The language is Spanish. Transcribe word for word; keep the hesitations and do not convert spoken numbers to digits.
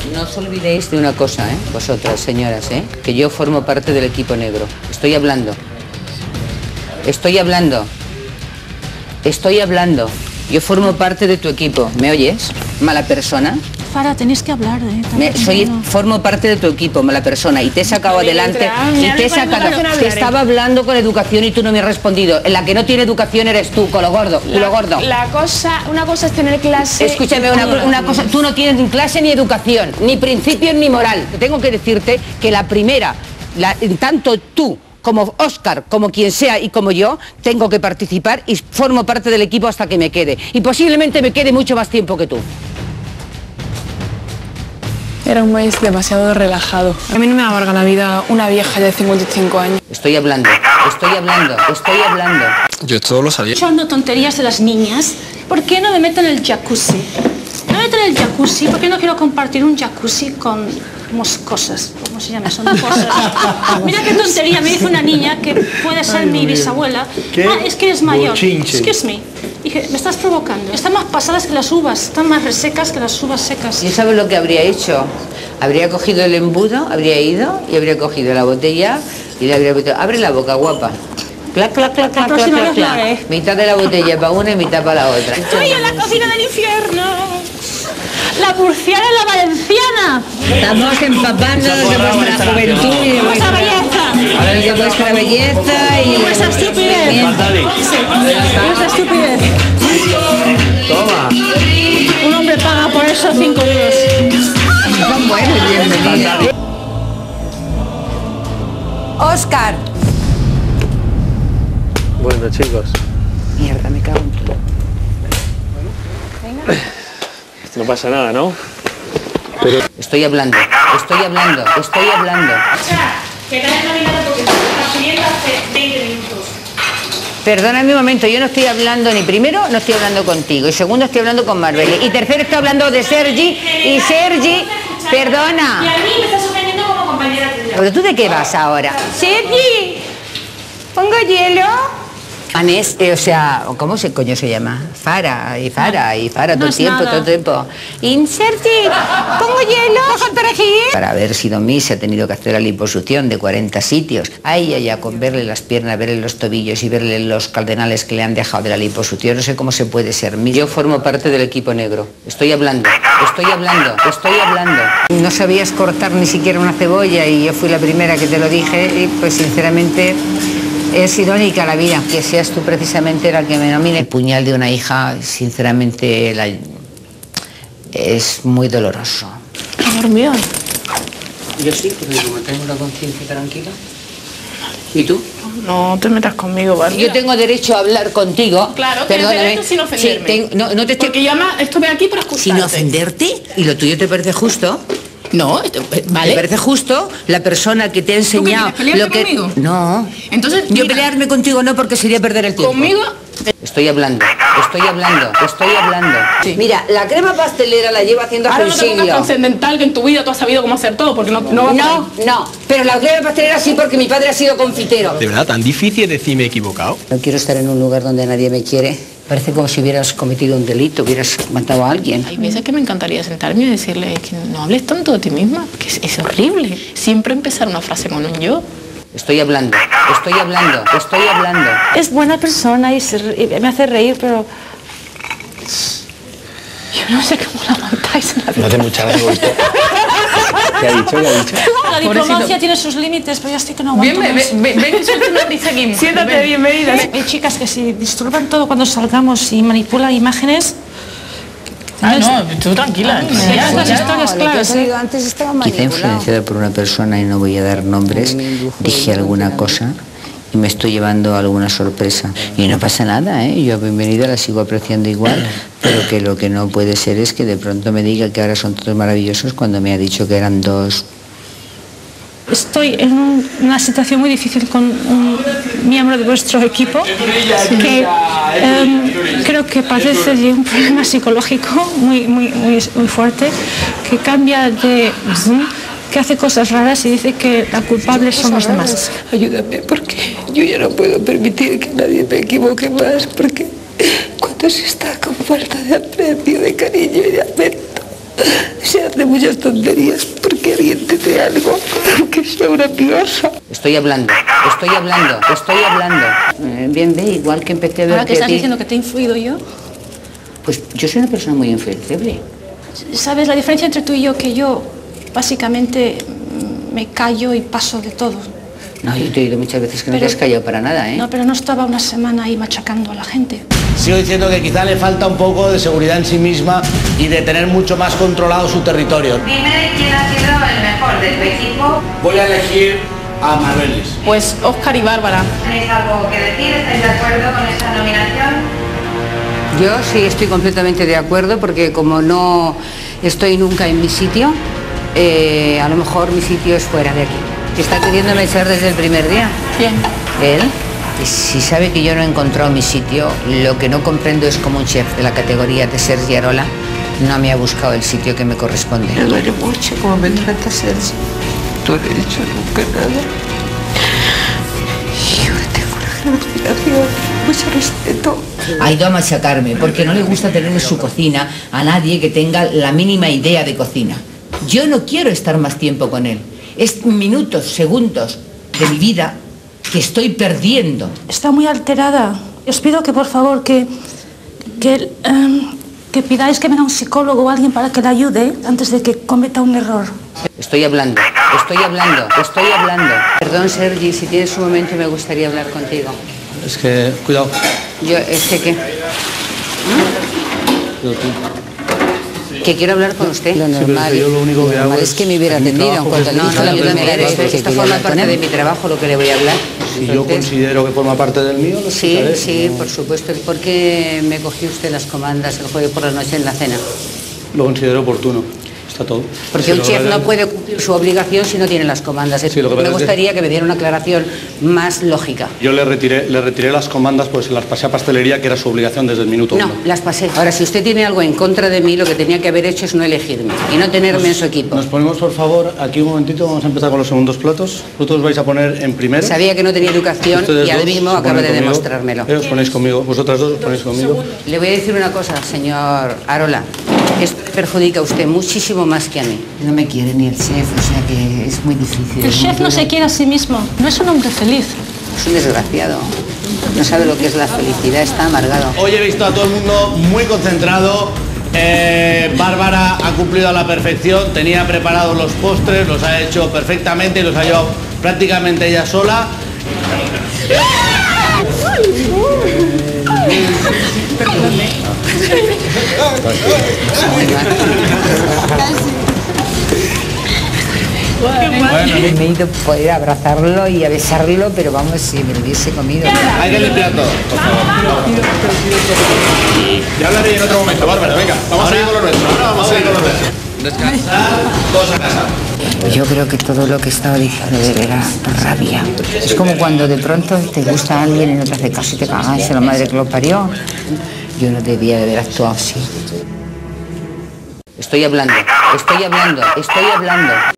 No os olvidéis de una cosa, ¿eh? Vosotras, señoras, ¿eh? Que yo formo parte del equipo negro. Estoy hablando. Estoy hablando. Estoy hablando. Yo formo parte de tu equipo. ¿Me oyes? Mala persona. Farah, tenéis que hablar, ¿eh? Me, soy, formo parte de tu equipo, mala persona, y te he sacado adelante, y te he sacado, te estaba hablando con educación y tú no me has respondido. La que no tiene educación eres tú, con lo gordo, la, lo gordo. La cosa, una cosa es tener clase. Escúchame, una, una cosa, tú no tienes ni clase ni educación, ni principios ni moral. Tengo que decirte que la primera, la, tanto tú como Óscar, como quien sea y como yo, tengo que participar y formo parte del equipo hasta que me quede. Y posiblemente me quede mucho más tiempo que tú. Era un mes demasiado relajado. A mí no me amarga la vida una vieja de cincuenta y cinco años. Estoy hablando, estoy hablando, estoy hablando. Yo esto lo sabía. Echando tonterías de las niñas. ¿Por qué no me meto en el jacuzzi? Me meto en el jacuzzi porque no quiero compartir un jacuzzi con moscosas. ¿Cómo se llama? Son cosas. Mira qué tontería me dice una niña que puede ser mi bisabuela. ¿Qué? Ah, es que eres mayor. Bochinche. Excuse me. Dije, me estás provocando. Están más pasadas que las uvas, están más resecas que las uvas secas. ¿Y sabes lo que habría hecho? Habría cogido el embudo, habría ido y habría cogido la botella y le habría puesto, abre la boca, guapa. Clac, clac, clac, clac, clac, clac, clac. Mitad de la botella para una y mitad para la otra. ¡Estoy en la cocina del infierno! ¡La murciana y la valenciana! Estamos empapándonos de vuestra juventud y de vuestra belleza. De vuestra belleza y... Y vuestra estupidez. Sí, vuestra estupidez. Toma. Un hombre paga por eso cinco euros. Son buenos, bienvenidos. Óscar. Bueno, chicos. Mierda, me cago en todo. No pasa nada, ¿no? Pero... Estoy hablando, estoy hablando, estoy hablando. Que te hayas nominado porque te estás pidiendo hace veinte minutos. Perdóname un momento, yo no estoy hablando ni primero, no estoy hablando contigo, y segundo estoy hablando con Marbelle, y tercero estoy hablando de Sergi, y Sergi, perdona. Y a mí me estás ofendiendo como compañera tuya. ¿Pero tú de qué vas ahora? Sergi, ¿pongo hielo? Anés, eh, o sea, ¿cómo se coño se llama? Farah, y Farah, y Farah, todo No el es tiempo, nada. todo el tiempo. Y Sergi, ¿pongo hielo? ¿Cojo perejil? Para haber sido Miss se ha tenido que hacer la liposucción de cuarenta sitios. Ahí allá con verle las piernas, verle los tobillos y verle los cardenales que le han dejado de la liposucción. No sé cómo se puede ser Miss. Yo formo parte del equipo negro. Estoy hablando, estoy hablando, estoy hablando. No sabías cortar ni siquiera una cebolla y yo fui la primera que te lo dije y pues sinceramente... Es irónica la vida, que seas tú precisamente la que me nomine. El puñal de una hija, sinceramente, la... es muy doloroso. Amor mío. Yo sí, porque como tengo una conciencia tranquila. ¿Y tú? No te metas conmigo, ¿vale? Yo tengo derecho a hablar contigo. Claro, tienes perdóname. derecho sin ofenderme. Sí, ten- no, no te estoy... Porque yo además estuve aquí para escucharte. Sin ofenderte, y lo tuyo te parece justo. No, vale. ¿Te parece justo la persona que te ha enseñado ¿Tú qué quieres, lo que... pelearte conmigo? No. Entonces, yo mira, pelearme contigo no, porque sería perder el tiempo. ¿Conmigo? Estoy hablando, estoy hablando, estoy hablando. Sí. Mira, la crema pastelera la llevo haciendo hace Ahora un no te pongas siglo. trascendental, que en tu vida tú has sabido cómo hacer todo, porque no... No, No, no, pero la crema pastelera sí, porque mi padre ha sido confitero. ¿De verdad tan difícil decir me he equivocado? No quiero estar en un lugar donde nadie me quiere. Parece como si hubieras cometido un delito, hubieras matado a alguien. Hay veces que me encantaría sentarme y decirle que no hables tanto de ti misma, que es, es horrible. Siempre empezar una frase con un yo. Estoy hablando, estoy hablando, estoy hablando. Es buena persona y, se, y me hace reír, pero... Yo no sé cómo la aguantáis en la vida. No hace mucha gracia. ¿Qué ha dicho? ¿Qué ha dicho? La diplomacia tiene sus límites, pero ya estoy que no aguanto Bien, más. ven, ven, ven y suelta una risa aquí. Siéntate, bienvenida. Hay chicas que si disturban todo cuando salgamos y manipulan imágenes... Ah, no, tú tranquila. Sí, Ya, las ya. historias claras, ¿eh? Antes estaba quizá influenciada por una persona, y no voy a dar nombres, dije alguna cosa y me estoy llevando alguna sorpresa. Y no pasa nada, ¿eh? Yo bienvenida, la sigo apreciando igual, pero que lo que no puede ser es que de pronto me diga que ahora son todos maravillosos cuando me ha dicho que eran dos. Estoy en un- una situación muy difícil con un miembro de vuestro equipo que em, creo que padece de un problema psicológico muy, muy, muy, muy fuerte, que cambia de... que hace cosas raras y dice que la culpable son los demás. Ayúdame, porque yo ya no puedo permitir que nadie me equivoque más, porque cuando se está con falta de aprecio, de cariño y de afecto, se hace muchas tonterías porque alguien te dé algo, aunque sea una piosa. Estoy hablando, estoy hablando, estoy hablando. Eh, bien, ve, igual que empecé a ver. Ahora que estás diciendo que te he influido yo. Pues yo soy una persona muy influenciable. ¿Sabes la diferencia entre tú y yo? Que yo básicamente me callo y paso de todo. No, yo te he oído muchas veces que no Pero- te has callado para nada, ¿eh? No, pero no estaba una semana ahí machacando a la gente. Sigo diciendo que quizá le falta un poco de seguridad en sí misma y de tener mucho más controlado su territorio. Dime quién ha sido el mejor de tu equipo. Voy a elegir a Marbelis. Pues Óscar y Bárbara. ¿Tenéis algo que decir? ¿Estáis de acuerdo con esta nominación? Yo sí estoy completamente de acuerdo porque como no estoy nunca en mi sitio, eh, a lo mejor mi sitio es fuera de aquí. Está queriéndome echar desde el primer día. ¿Quién? Él, si sabe que yo no he encontrado mi sitio, lo que no comprendo es como un chef de la categoría de Sergi Arola no me ha buscado el sitio que me corresponde. Me duele mucho como me trata Sergi. No le he dicho nunca nada. Yo le tengo una gran admiración, mucho respeto. Ha ido a machacarme porque no le gusta tener en su cocina a nadie que tenga la mínima idea de cocina. Yo no quiero estar más tiempo con él. Es minutos, segundos de mi vida que estoy perdiendo. Está muy alterada. Os pido que por favor que, que, em, que pidáis que venga un psicólogo o alguien para que la ayude antes de que cometa un error. Estoy hablando, estoy hablando, estoy hablando. Perdón, Sergi, si tienes un momento me gustaría hablar contigo. Es que, cuidado. Yo, es que, ¿qué? Que quiero hablar con usted. Lo normal, yo lo único que lo hago normal es es que me hubiera en mi atendido. En trabajo, cuanto que no, es no, escuchar, yo también, hablar, esto, esto forma parte de mi trabajo, lo que le voy a hablar. Si yo Entonces, considero que forma parte del mío, lo sí, escucharé. sí, No- por supuesto. ¿Por qué me cogió usted las comandas el jueves por la noche en la cena? Lo considero oportuno. Está todo. Porque Sí, un lo chef verdad- no puede cumplir su obligación si no tiene las comandas. Sí, lo que me pasa es que- gustaría que me diera una aclaración más lógica. Yo le retiré, le retiré las comandas, pues se las pasé a pastelería, que era su obligación desde el minuto No, uno. las pasé. Ahora, si usted tiene algo en contra de mí, lo que tenía que haber hecho es no elegirme y no tenerme en su equipo. Nos ponemos, por favor, aquí un momentito, vamos a empezar con los segundos platos. Vosotros vais a poner en primero. Sabía que no tenía educación Ustedes y ahora dos mismo se acaba ponen de conmigo. demostrármelo. Eh, os ponéis conmigo, vosotras dos os ponéis conmigo. Le voy a decir una cosa, señor Arola. Esto perjudica a usted muchísimo más que a mí. No me quiere ni el chef, o sea que es muy difícil. El es muy chef no duro. se quiere a sí mismo. No es un hombre feliz. Es un desgraciado. No sabe lo que es la felicidad, está amargado. Hoy he visto a todo el mundo muy concentrado. Eh, Bárbara ha cumplido a la perfección, tenía preparados los postres, los ha hecho perfectamente y los ha llevado prácticamente ella sola. Me he ido a poder abrazarlo y a besarlo, pero vamos, si me lo hubiese comido. Hay que limpiar todo, por favor. Ya hablaré en otro momento, Bárbara, venga, vamos a seguir con lo nuestro. Ahora vamos a seguir con lo nuestro. Descansar, todos a casa. Yo creo que todo lo que estaba diciendo de él era por rabia. Es como cuando de pronto te gusta alguien y no te hace caso y te cagas en la madre que lo parió. Yo no debía de haber actuado así. Estoy hablando, estoy hablando, estoy hablando.